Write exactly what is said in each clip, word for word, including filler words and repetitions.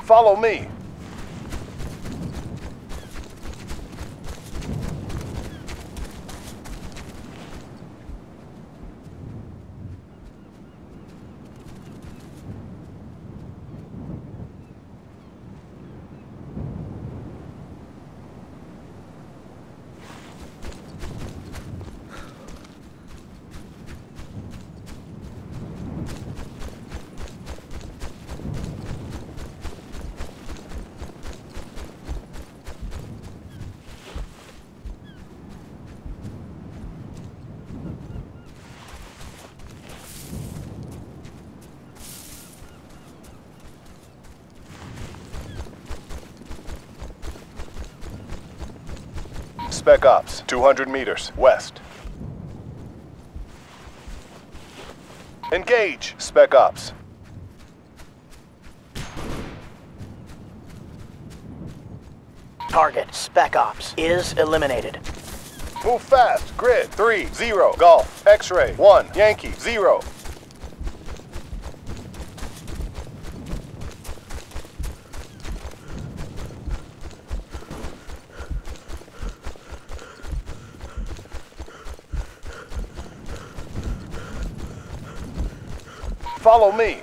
Follow me. Spec Ops, two hundred meters, west. Engage, Spec Ops. Target, Spec Ops, is eliminated. Move fast, grid, three, zero, Golf, X-ray, one, Yankee, zero. Follow me.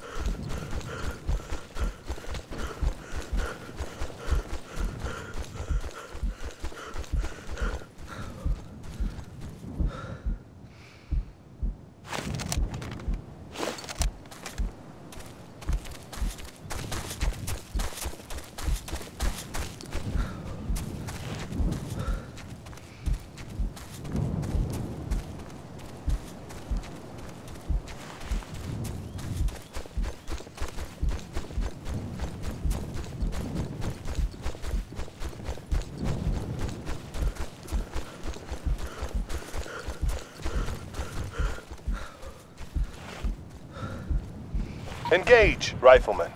Engage, Rifleman.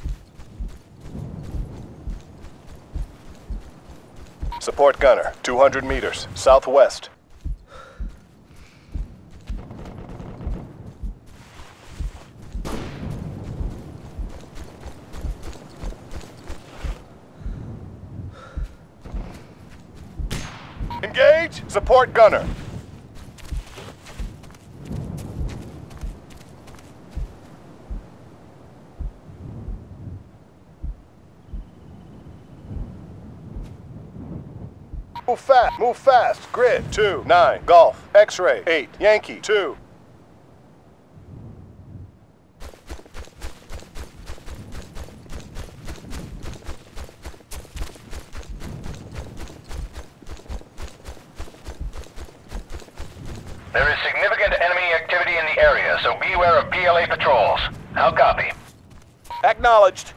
Support gunner, two hundred meters, southwest. Engage, support gunner. Move fast, move fast. Grid, two, nine, Golf, X-ray, eight, Yankee, two. There is significant enemy activity in the area, so beware of P L A patrols. How copy? Acknowledged.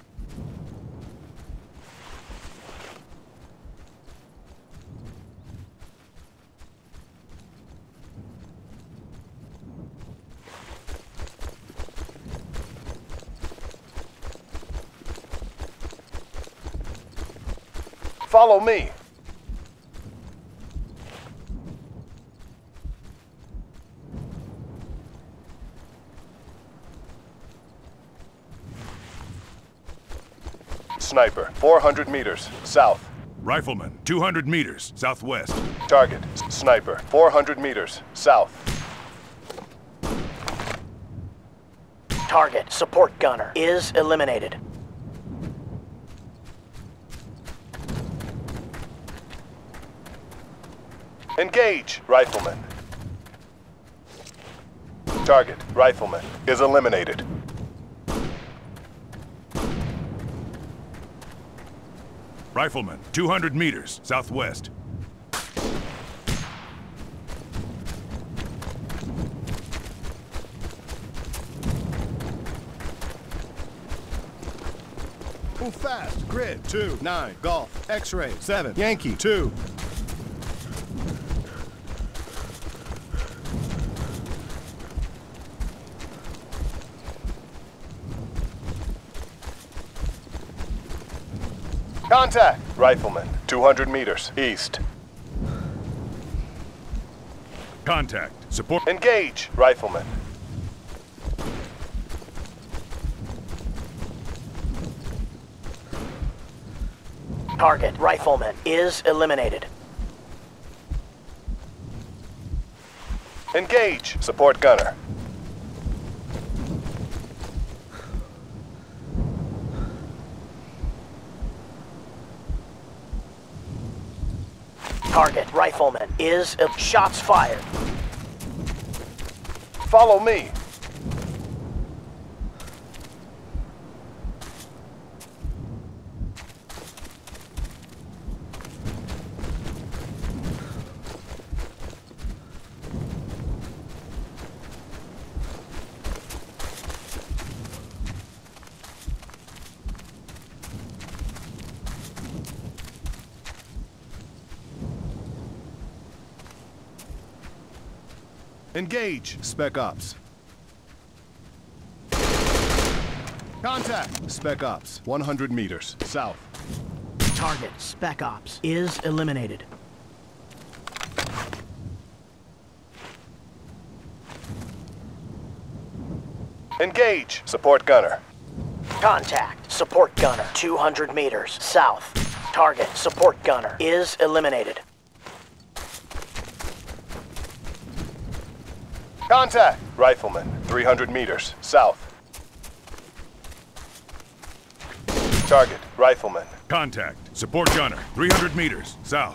Follow me. Sniper, four hundred meters, south. Rifleman, two hundred meters, southwest. Target, sniper, four hundred meters, south. Target, support gunner, is eliminated. Engage, Rifleman. Target, Rifleman, is eliminated. Rifleman, two hundred meters, southwest. Move fast, grid, two, nine, Golf, X-ray, seven, Yankee, two. Contact! Rifleman, two hundred meters, east. Contact. Support. Engage, Rifleman. Target rifleman is eliminated. Engage. Support gunner. Target rifleman is el- shots fired. Follow me. Engage. Spec Ops. Contact. Spec Ops. one hundred meters. South. Target Spec Ops is eliminated. Engage. Support gunner. Contact support gunner two hundred meters south. Target support gunner is eliminated. Contact. Rifleman. three hundred meters. South. Target. Rifleman. Contact. Support gunner. three hundred meters. South.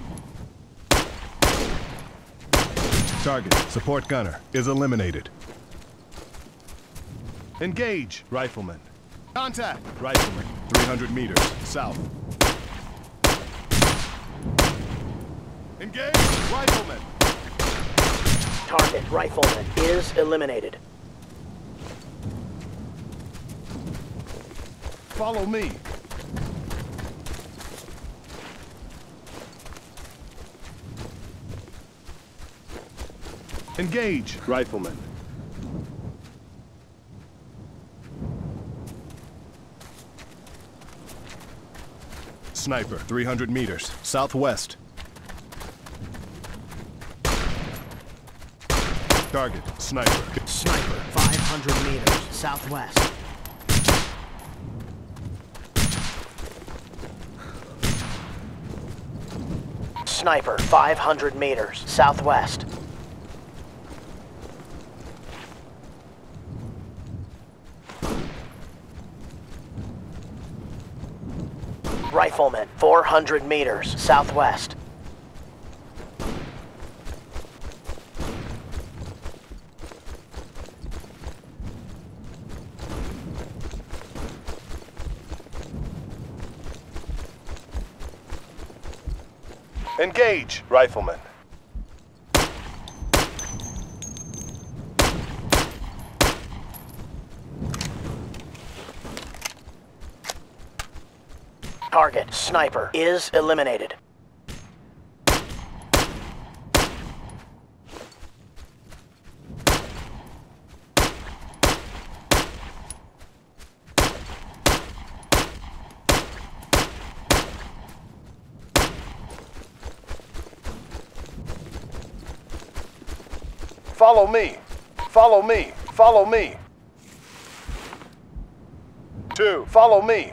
Target. Support gunner is eliminated. Engage. Rifleman. Contact. Rifleman. three hundred meters. South. Engage. Rifleman. Target rifleman is eliminated. Follow me. Engage. Rifleman. Sniper. three hundred meters. Southwest. Target. Sniper. Sniper five hundred meters southwest. Sniper five hundred meters southwest. Rifleman four hundred meters southwest. Engage. Rifleman. Target sniper is eliminated. Follow me. Follow me. Follow me. Two. Follow me.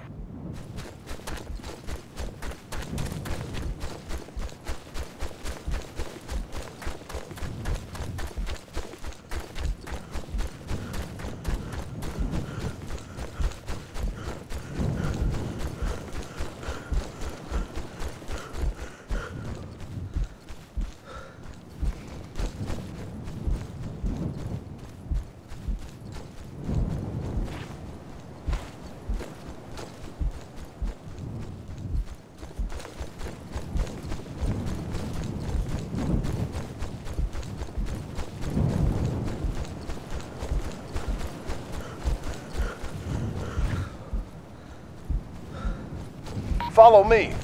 Follow me.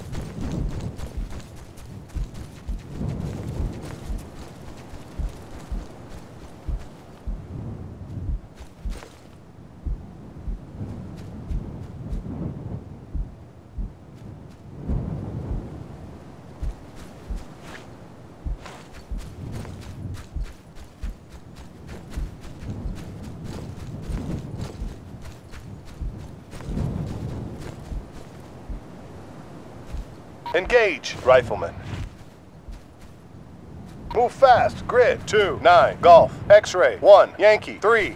Engage, rifleman. Move fast, grid, two, nine, golf, X-ray, one, Yankee, three.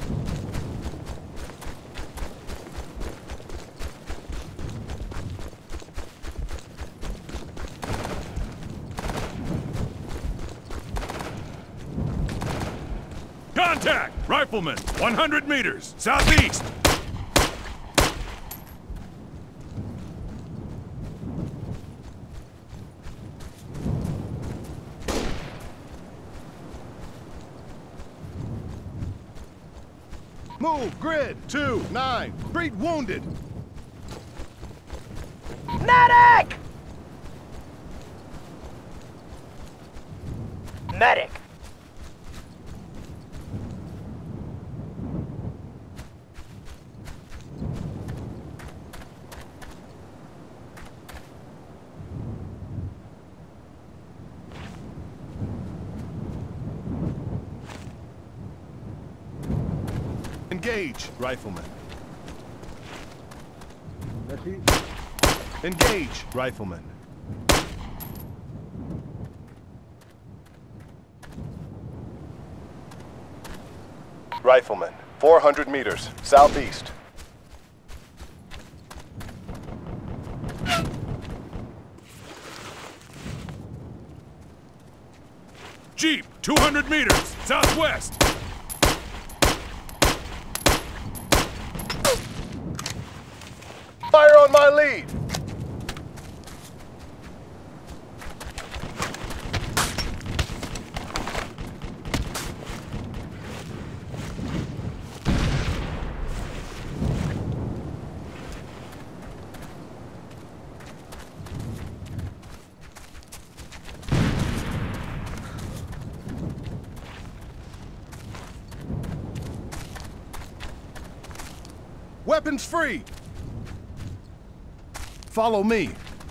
Contact! Rifleman, one hundred meters, southeast. Move, grid, two, nine, treat wounded. Medic! Medic! Engage, rifleman. Engage, rifleman. Rifleman, four hundred meters, southeast. Jeep, two hundred meters, southwest. Fire on my lead! Weapons free! Follow me.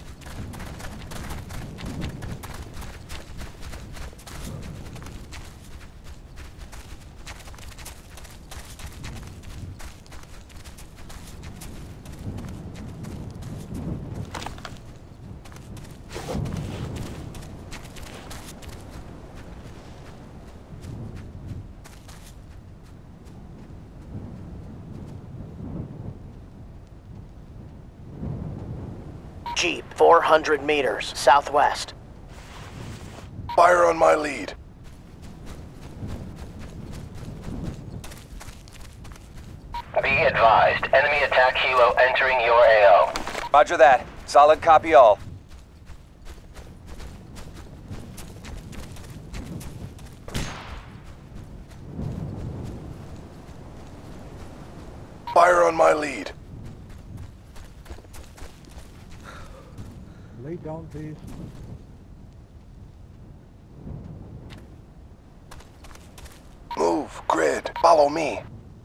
Jeep, four hundred meters, southwest. Fire on my lead. Be advised, enemy attack helo entering your A O. Roger that. Solid copy all. Fire on my lead. Lay down, please. Move, grid. Follow me.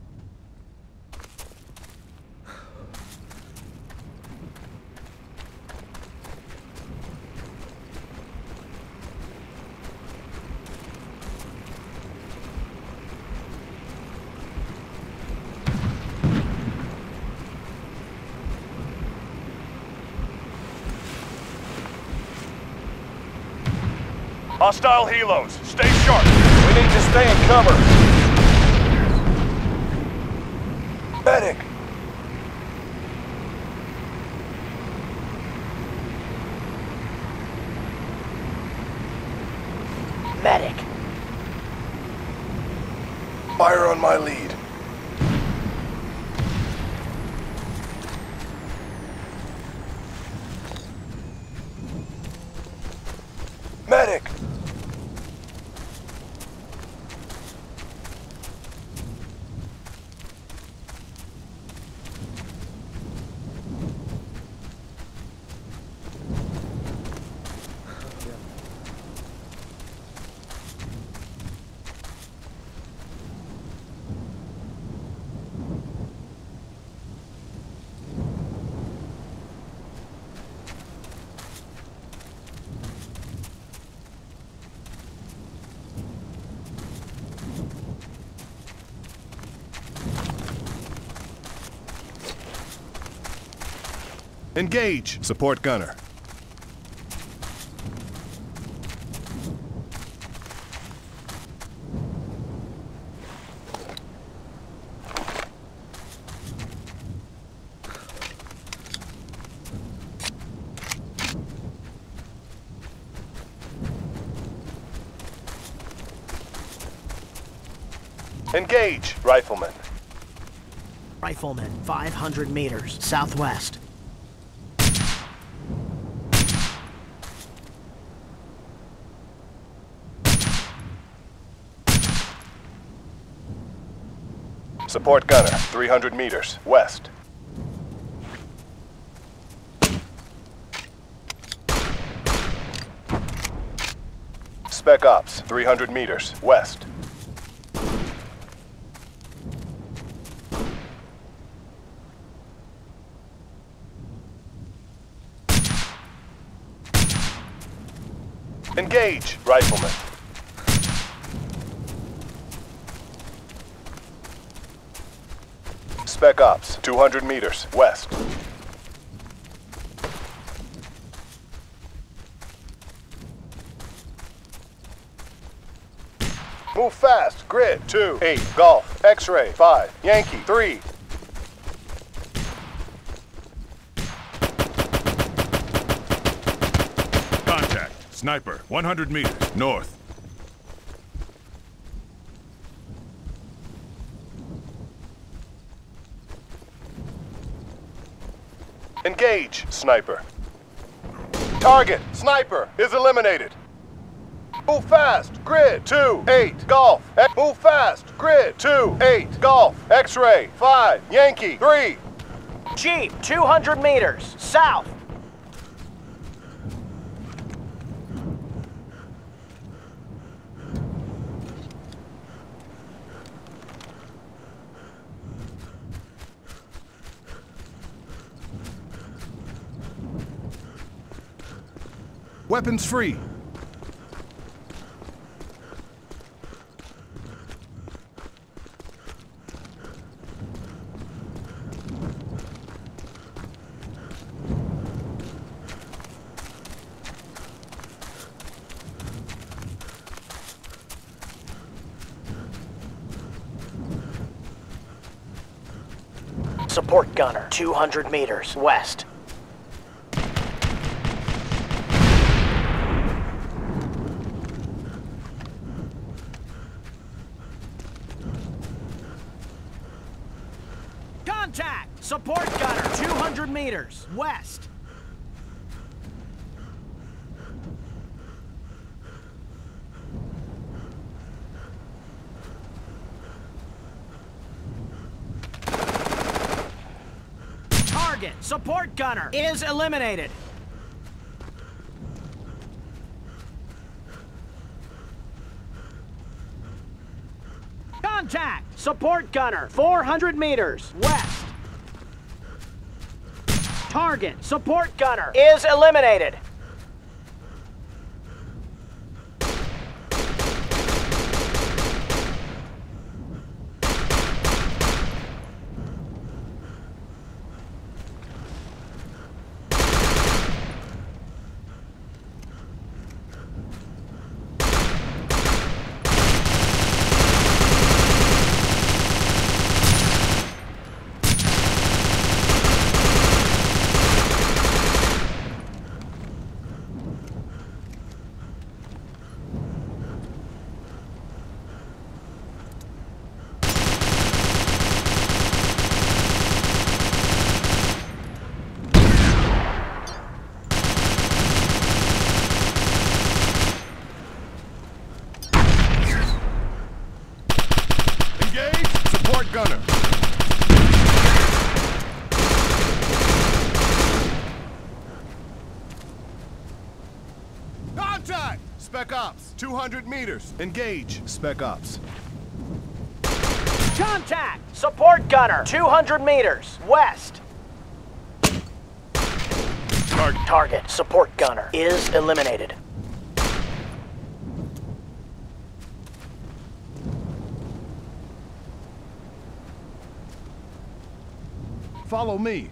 Hostile helos, stay sharp. We need to stay in cover. Medic! Medic! Fire on my lead. Medic! Engage. Support gunner. Engage, rifleman. Rifleman, five hundred meters, southwest. Support gunner, three hundred meters, west. Spec Ops, three hundred meters, west. Engage, rifleman. Spec Ops, two hundred meters, west. Move fast, grid, two, eight, golf, X-ray, five, Yankee, three. Contact. Sniper, one hundred meters, north. Engage, sniper. Target, sniper, is eliminated. Move fast, grid, two, eight, golf. X Move fast, grid, two, eight, golf. X-ray, five, Yankee, three. Jeep, two hundred meters, south. Weapons free. Support gunner, two hundred meters, west. Contact! Support gunner, two hundred meters, west. Target, support gunner, is eliminated. Contact! Support gunner, four hundred meters, west. Target, support gunner, is eliminated. Gunner. Contact! Spec Ops, two hundred meters. Engage, Spec Ops. Contact! Support gunner, two hundred meters, west. Target. Target, support gunner, is eliminated. Follow me.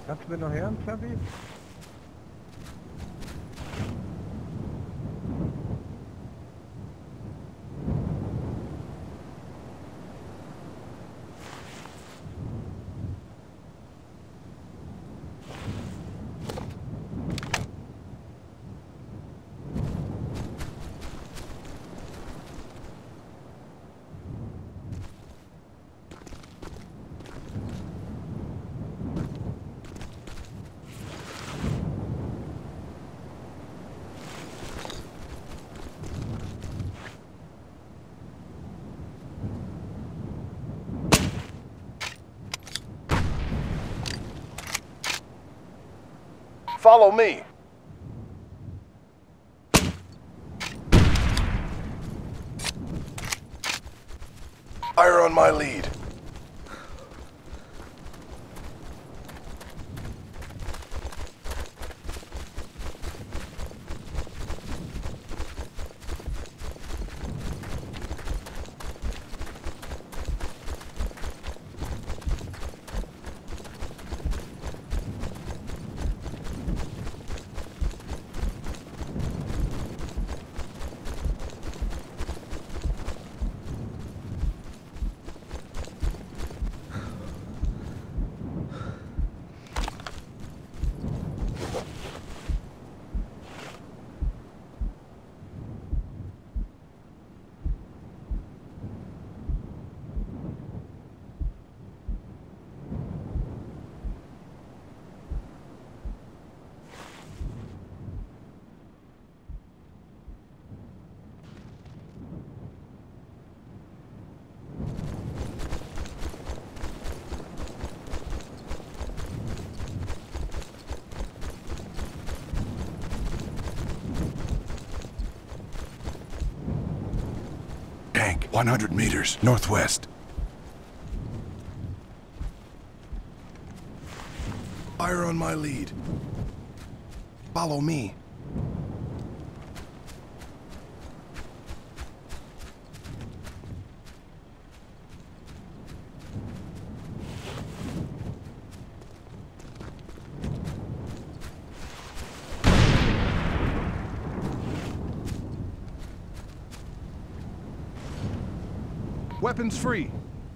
Kannst du mir noch hören, Xavi? Follow me. Fire on my lead. Tank, one hundred meters, northwest. Fire on my lead. Follow me. Weapons free.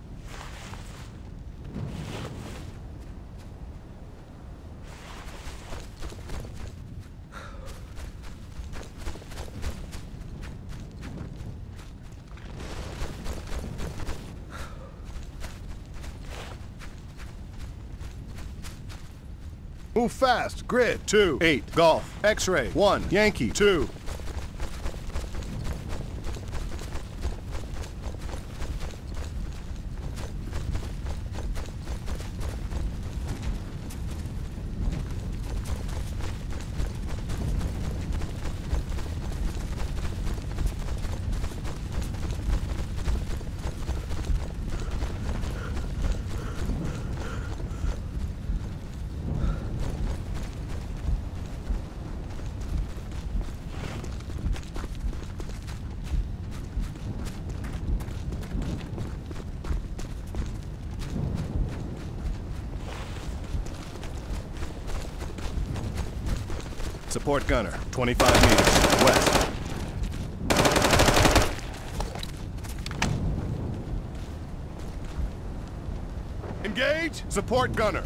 Move fast. Grid. Two. Eight. Golf. X-ray. One. Yankee. Two. Support gunner, twenty-five meters, west. Engage! Support gunner.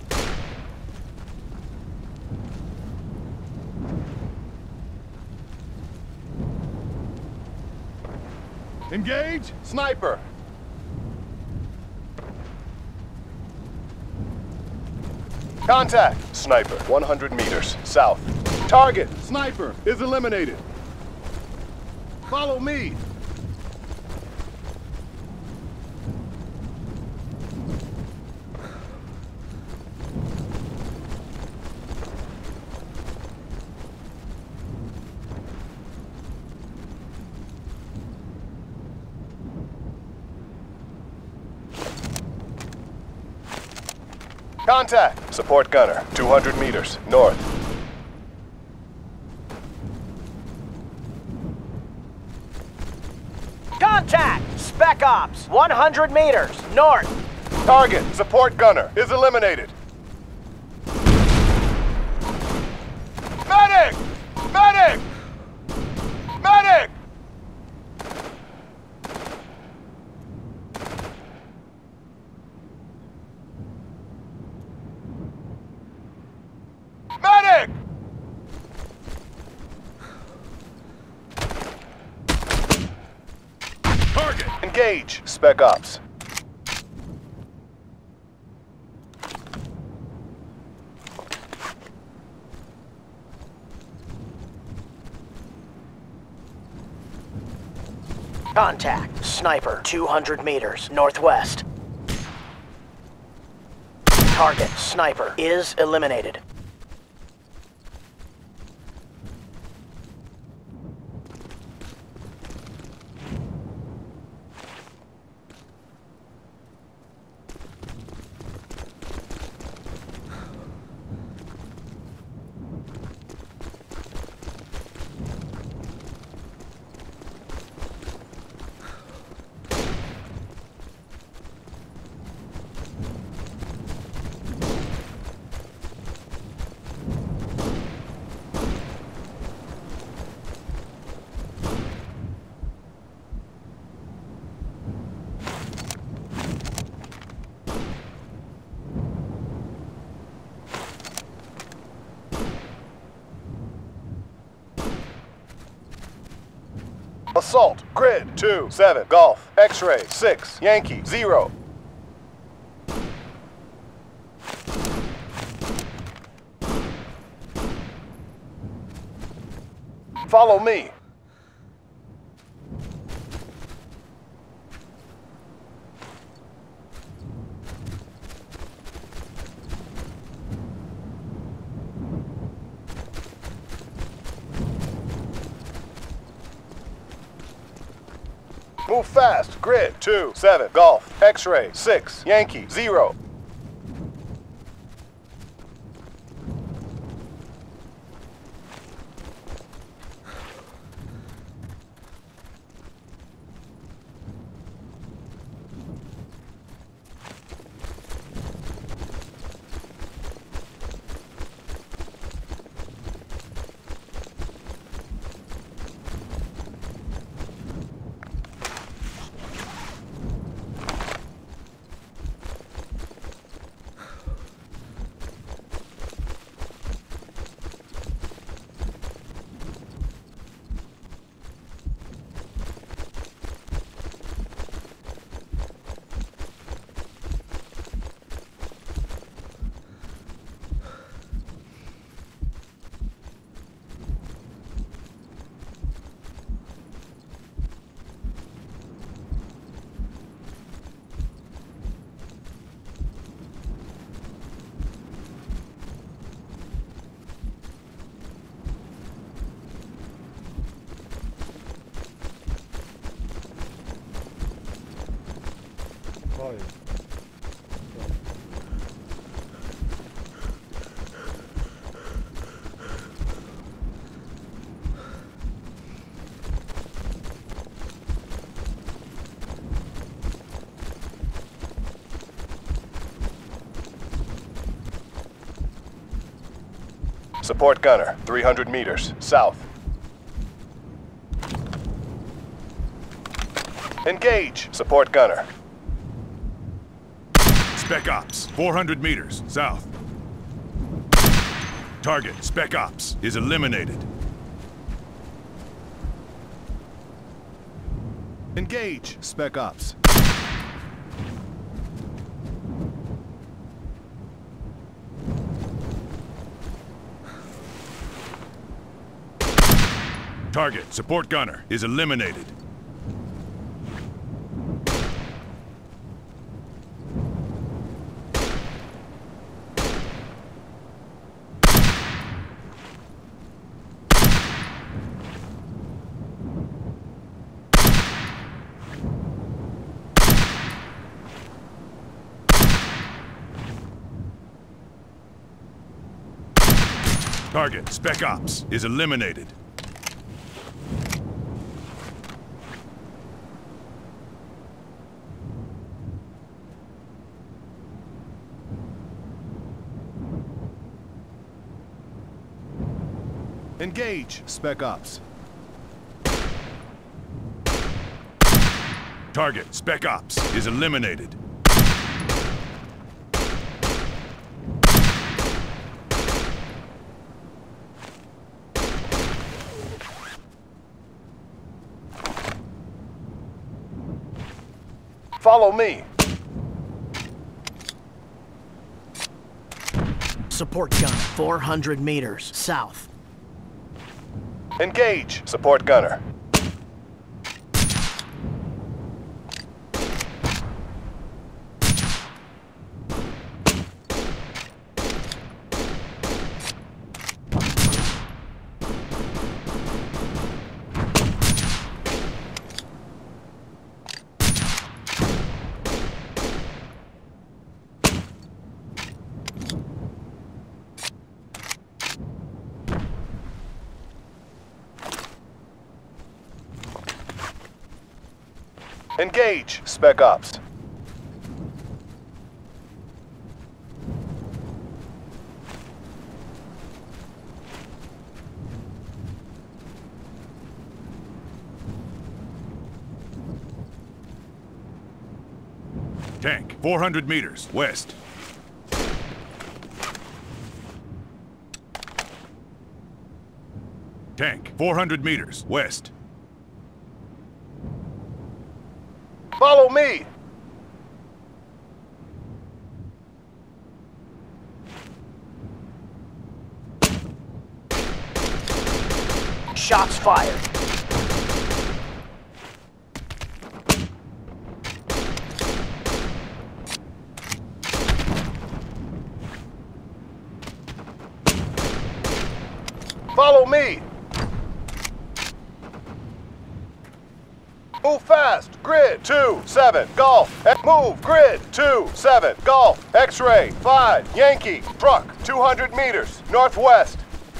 Engage! Sniper! Contact! Sniper, one hundred meters, south. Target, sniper, is eliminated. Follow me. Contact! Support gunner, two hundred meters, north. Contact! Spec Ops, one hundred meters, north. Target, support gunner, is eliminated. Medic! Target! Engage, Spec Ops. Contact. Sniper. two hundred meters. Northwest. Target. Sniper. Is eliminated. Assault, Grid, two, seven, Golf, X-Ray, six, Yankee, zero. Follow me. Move fast. Grid, two, seven, Golf, X-Ray, six, Yankee, zero. Support gunner, three hundred meters, south. Engage, support gunner. Spec Ops, four hundred meters, south. Target, Spec Ops, is eliminated. Engage, Spec Ops. Target, support gunner, is eliminated. Target, Spec Ops, is eliminated. Engage, Spec Ops. Target, Spec Ops, is eliminated. Follow me. Support gunner, four hundred meters south. Engage. Support gunner. Engage. Spec Ops. Tank, four hundred meters, west. Tank, four hundred meters, west. Follow me. Shots fired. Follow me. Move fast. Grid two seven Golf. Move. Grid two seven Golf. X-ray five Yankee. Truck two hundred meters northwest.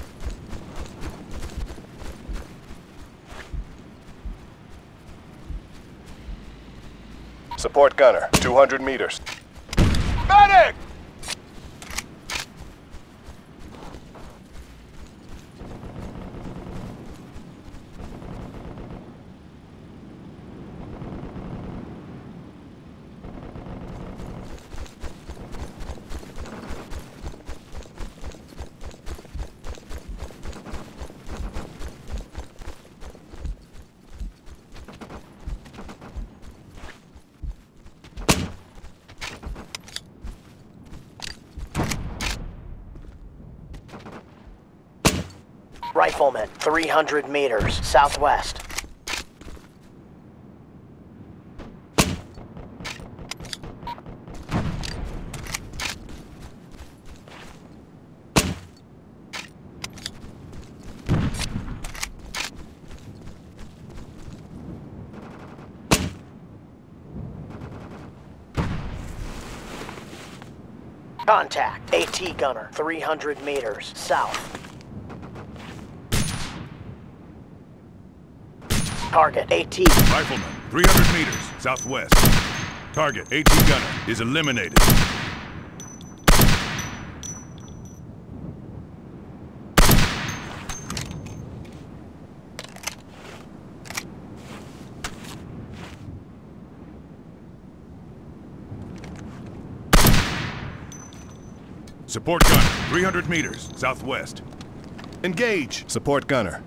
Support gunner two hundred meters. Medic! Rifleman, three hundred meters southwest. Contact, AT gunner, three hundred meters south. Target, AT. Rifleman, three hundred meters, southwest. Target, AT gunner, is eliminated. Support gunner, three hundred meters, southwest. Engage. Support gunner.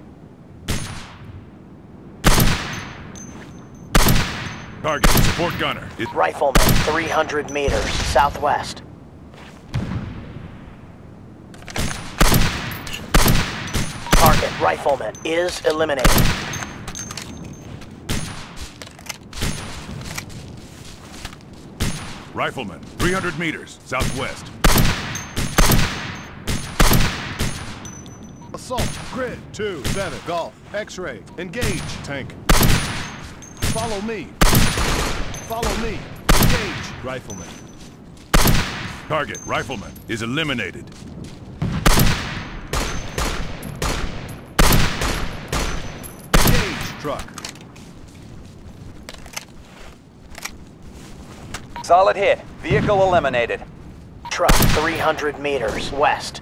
Target, support gunner. Is Rifleman, three hundred meters southwest. Target, rifleman, is eliminated. Rifleman, three hundred meters, southwest. Assault. Grid two seven Golf. X-ray. Engage. Tank. Follow me. Follow me. Engage. Rifleman. Target, rifleman, is eliminated. Engage. Truck. Solid hit. Vehicle eliminated. Truck, three hundred meters west.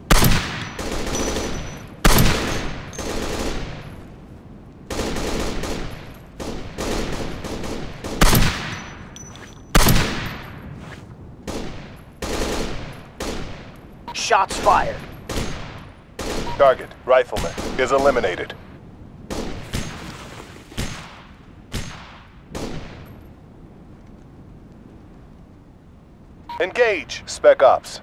Shots fired. Target, rifleman, is eliminated. Engage, Spec Ops.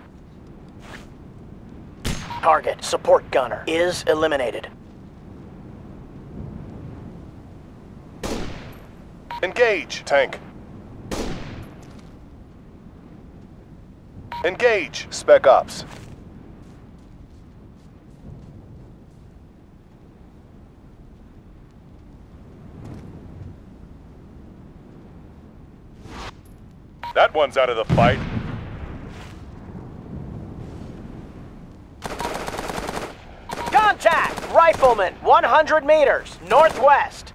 Target, support gunner, is eliminated. Engage, tank. Engage, Spec Ops. That one's out of the fight. Contact! Rifleman, one hundred meters, northwest.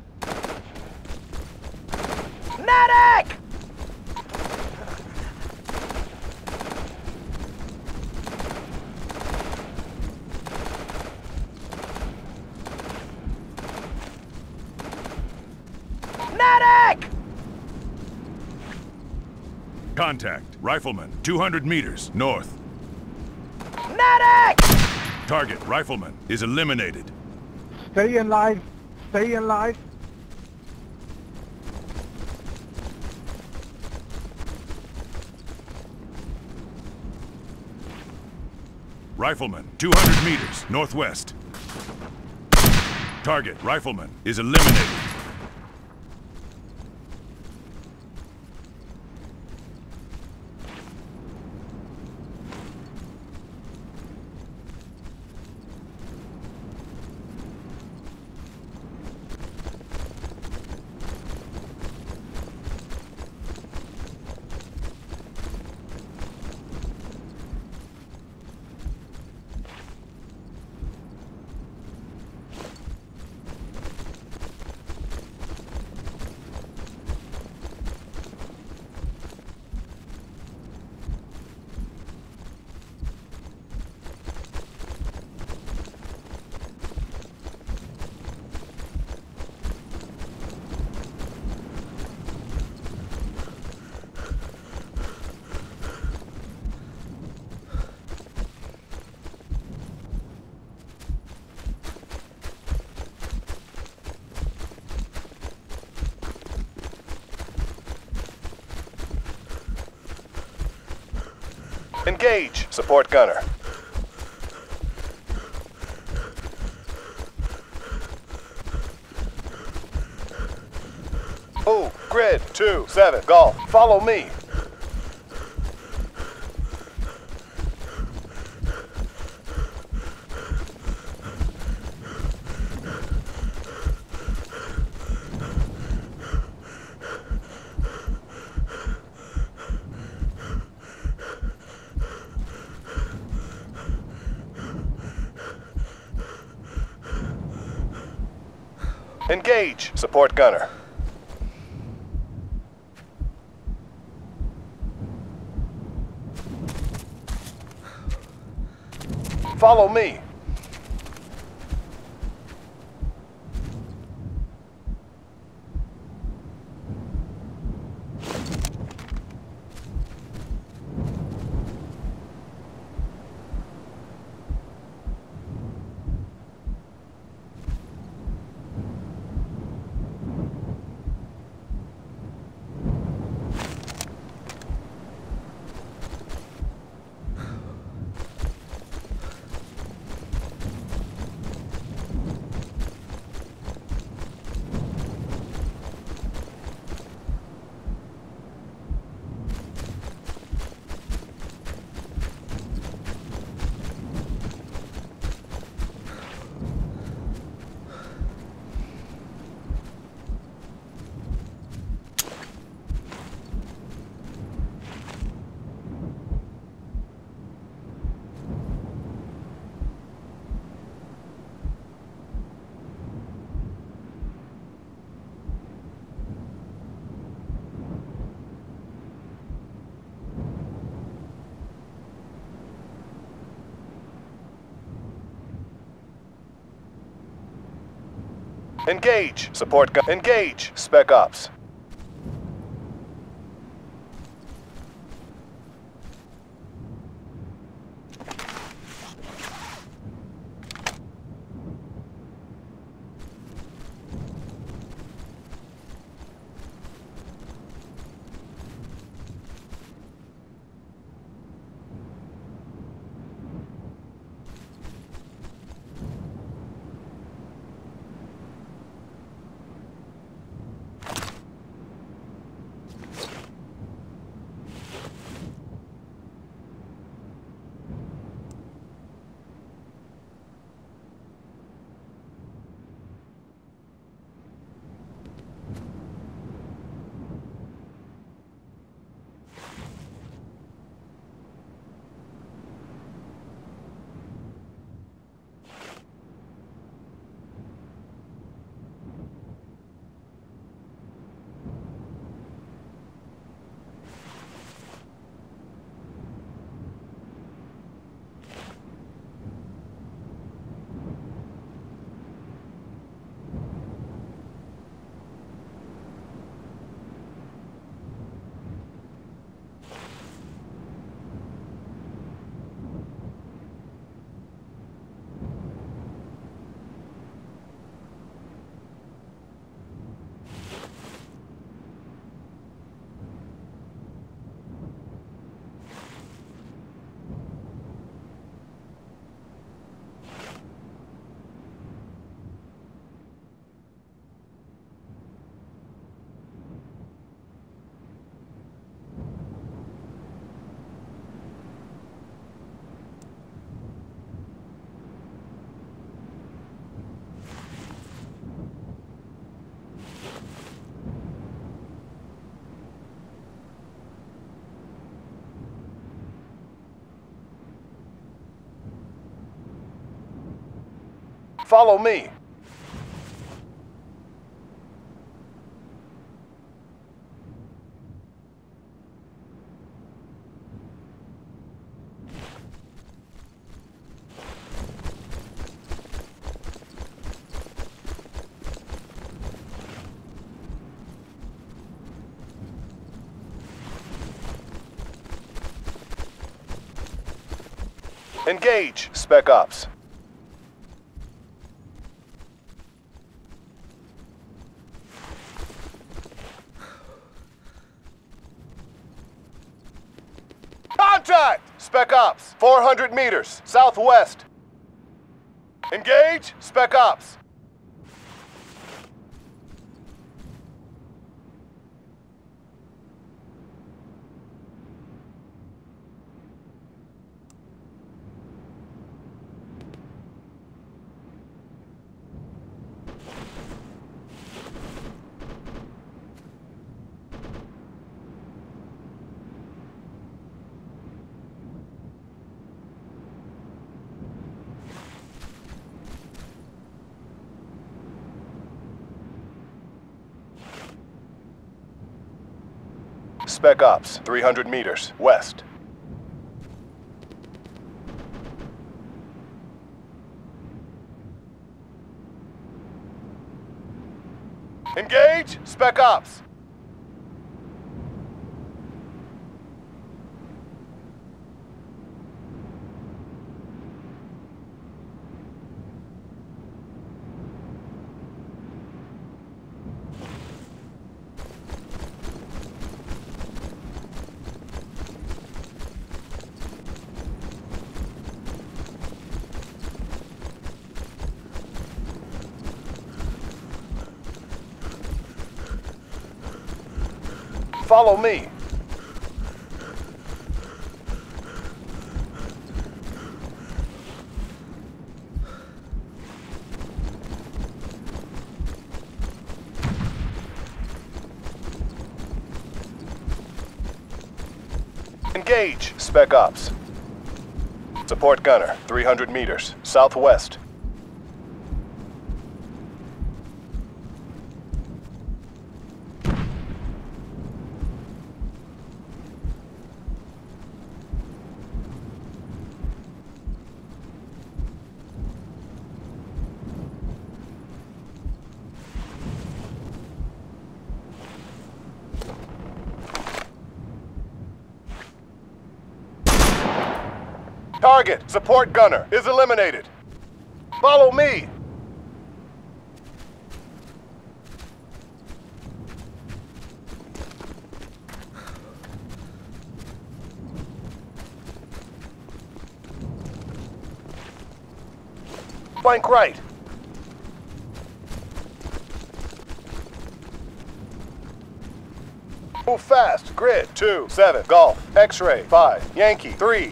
Medic! Medic! Contact. Rifleman, two hundred meters, north. Medic! Target, Rifleman, is eliminated. Stay alive. Stay alive. Rifleman, two hundred meters, northwest. Target, Rifleman, is eliminated. Engage, support gunner. Oh, grid, two, seven, golf, follow me. Engage, support gunner. Follow me. Engage, support gun. Engage, Spec Ops. Follow me. Engage, Spec Ops. Contact! Spec Ops, four hundred meters, southwest. Engage, Spec Ops. Spec Ops, three hundred meters, west. Engage, Spec Ops. Follow me. Engage, Spec Ops. Support gunner, three hundred meters, southwest. Target, support gunner, is eliminated. Follow me. Flank right. Move fast. Grid, two, seven, Golf, X-ray, five, Yankee, three.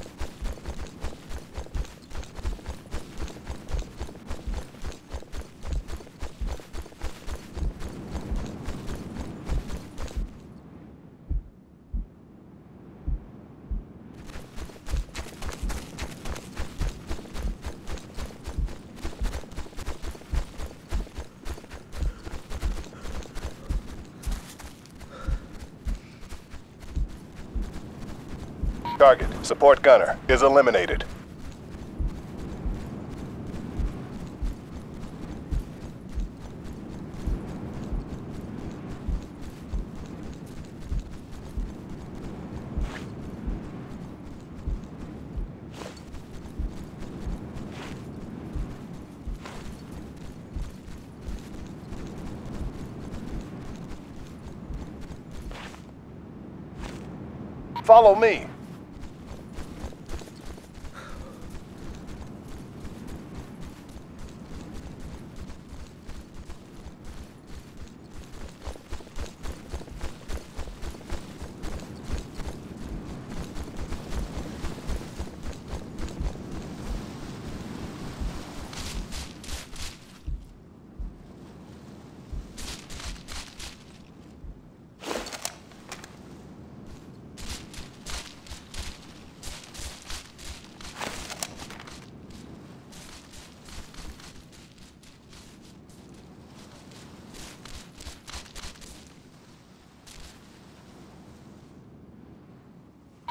Target, support gunner, is eliminated. Follow me.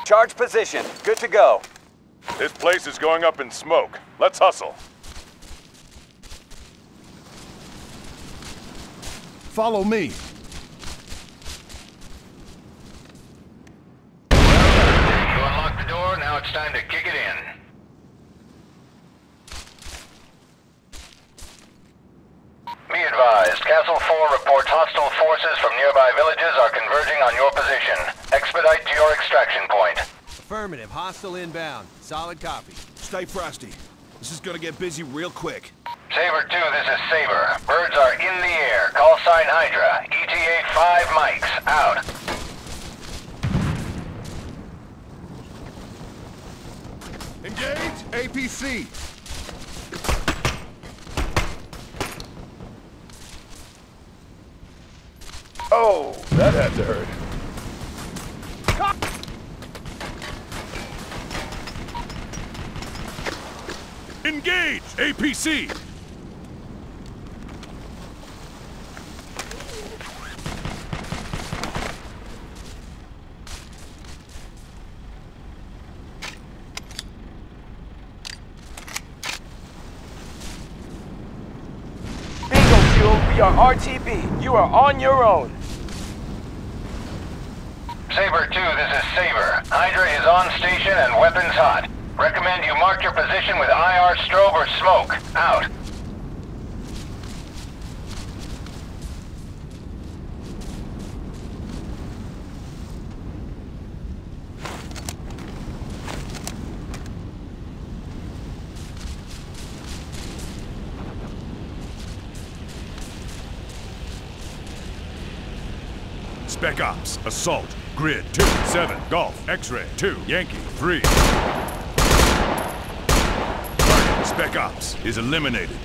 Charge position. Good to go. This place is going up in smoke. Let's hustle. Follow me. You unlock the door, now it's time to kick it in. Be advised, Castle four reports hostile forces from nearby villages are converging on your position. Expedite to your extraction point. Affirmative. Hostile inbound. Solid copy. Stay frosty. This is gonna get busy real quick. Saber two, this is Saber. Birds are in the air. Call sign Hydra. E T A five mics. Out. Engage A P C. Oh, that had to hurt. Engage A P C. Bingo, Fuel. We are R T B. You are on your own. Saber two, this is Saber. Hydra is on station and weapons hot. Recommend you mark your position with I R strobe or smoke. Out. Spec Ops, Assault, Grid two, seven, Golf, X-Ray two, Yankee three. Target Spec Ops is eliminated.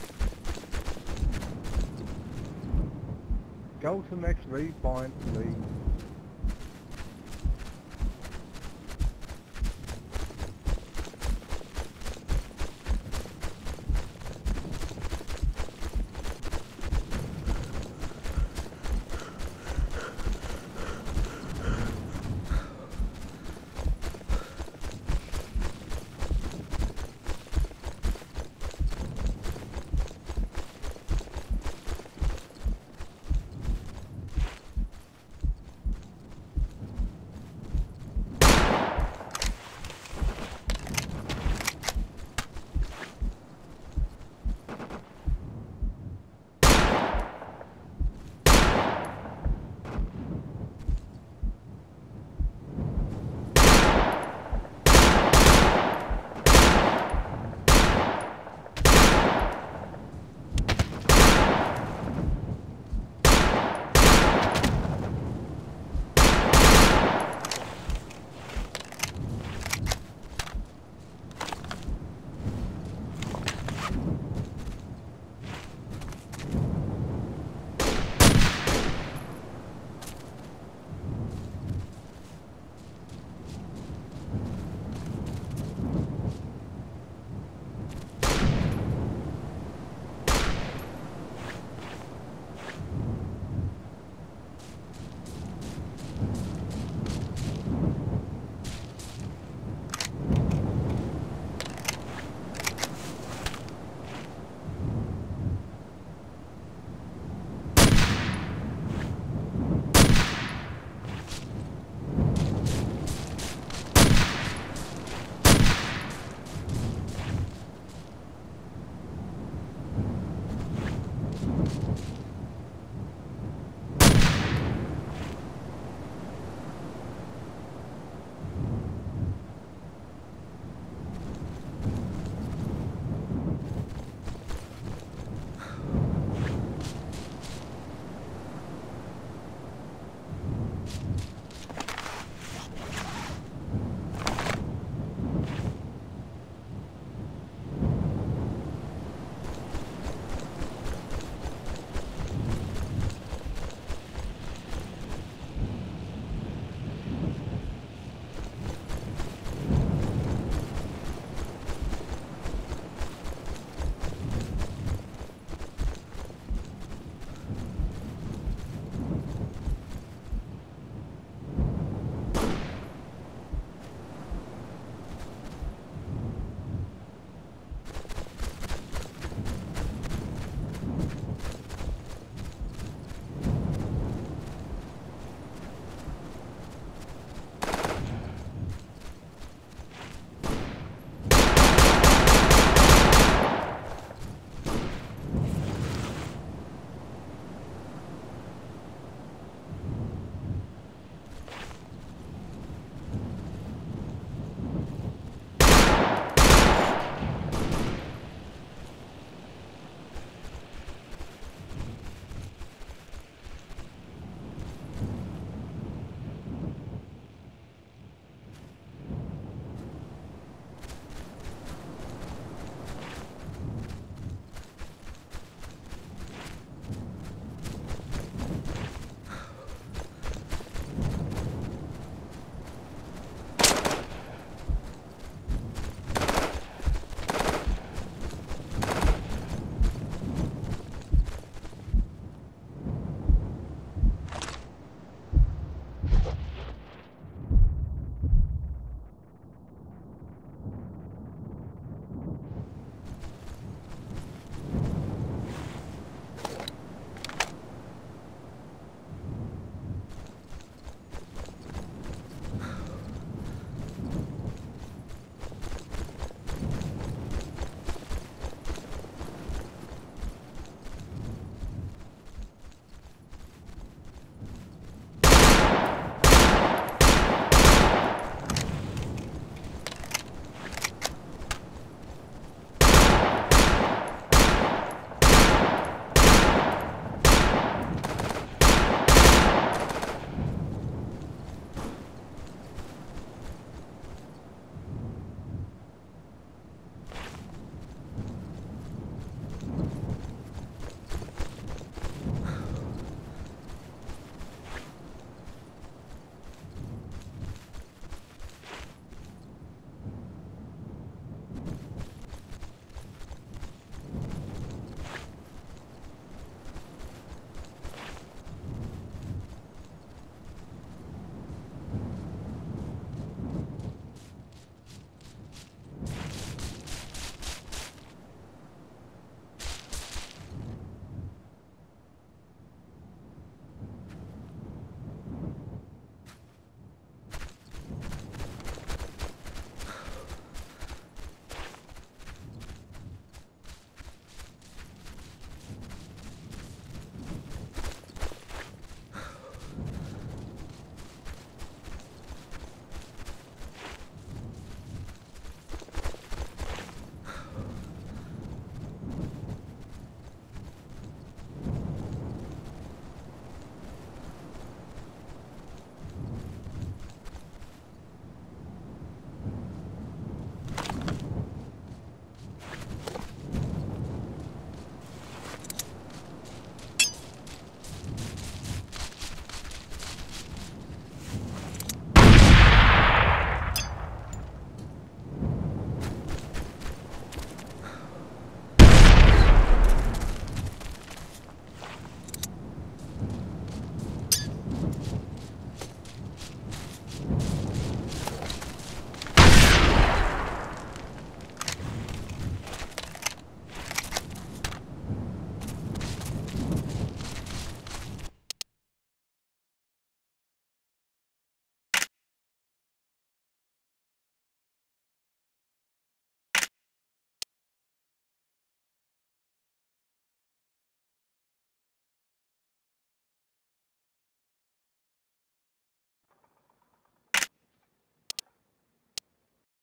Go to next read point, please.